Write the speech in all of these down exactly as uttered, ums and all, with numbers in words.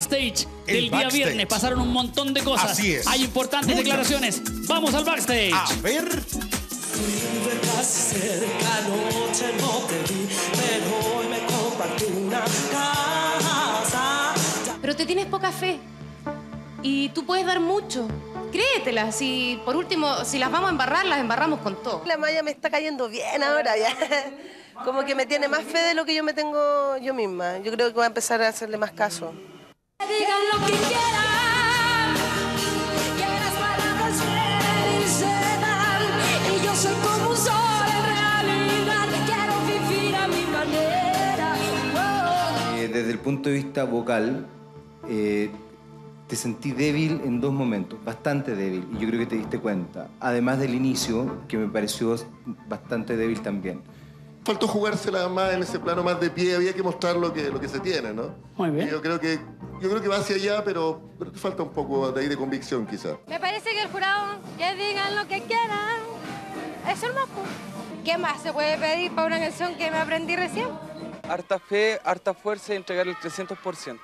backstage del El día backstage. viernes. Pasaron un montón de cosas. Así es. Hay importantes Muchas. declaraciones. Vamos al backstage. A ver. Vive casi cerca, anoche no te vi, pero hoy me compartí una casa. Pero te tienes poca fe y tú puedes dar mucho. Créetela, si por último, si las vamos a embarrar, las embarramos con todo. La malla me está cayendo bien ahora ya. Como que me tiene más fe de lo que yo me tengo yo misma. Yo creo que voy a empezar a hacerle más caso. Digan lo que quieran, que las palabras vienen y se van, y yo soy como un sol en realidad, quiero vivir a mi manera. Oh. Eh, desde el punto de vista vocal, eh, te sentí débil en dos momentos, bastante débil, y yo creo que te diste cuenta. Además del inicio, que me pareció bastante débil también. Faltó jugársela más en ese plano más de pie, había que mostrar lo que, lo que se tiene, ¿no? Muy bien. Y yo creo que yo creo que va hacia allá, pero, pero te falta un poco de ahí de convicción, quizás. Me parece que el jurado, que digan lo que quieran, eso es más. ¿Qué más se puede pedir para una canción que me aprendí recién? Harta fe, harta fuerza y entregar el trescientos por ciento.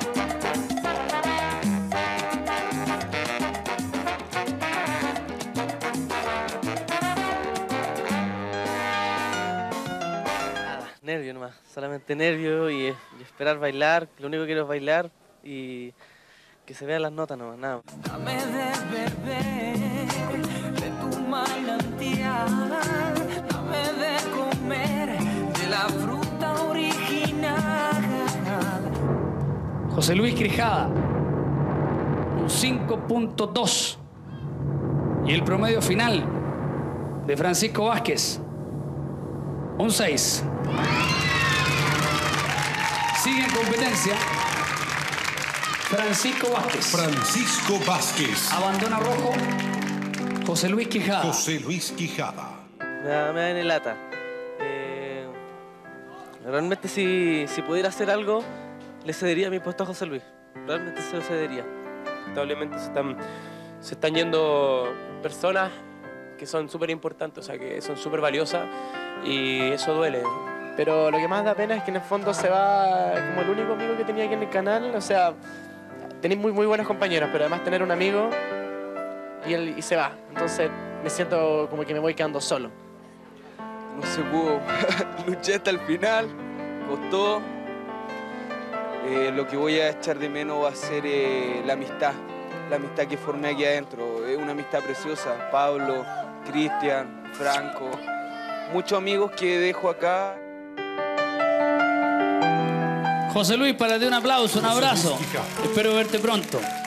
Nervio nomás, solamente nervio y, y esperar bailar, lo único que quiero es bailar y que se vean las notas nomás, nada. Dame de beber de tu manantial, dame de comer de la fruta original. José Luis Quijada, un cinco punto dos. Y el promedio final de Francisco Vázquez, un seis. Sigue en competencia Francisco Vázquez. Francisco Vázquez. Abandona rojo José Luis Quijada. José Luis Quijada. Me da, me da en lata. Eh, realmente si, si pudiera hacer algo, le cedería mi puesto a José Luis. Realmente se lo cedería. Lamentablemente se están, se están yendo personas que son súper importantes, o sea, que son súper valiosas y eso duele. Pero lo que más da pena es que en el fondo se va como el único amigo que tenía aquí en el canal, o sea, tenéis muy, muy buenos compañeros, pero además tener un amigo y, él, y se va. Entonces me siento como que me voy quedando solo. No se pudo. Luché hasta el final, costó. Eh, lo que voy a echar de menos va a ser eh, la amistad, la amistad que formé aquí adentro. Es una amistad preciosa. Pablo, Cristian, Franco, muchos amigos que dejo acá. José Luis, para ti un aplauso, un abrazo. Espero verte pronto.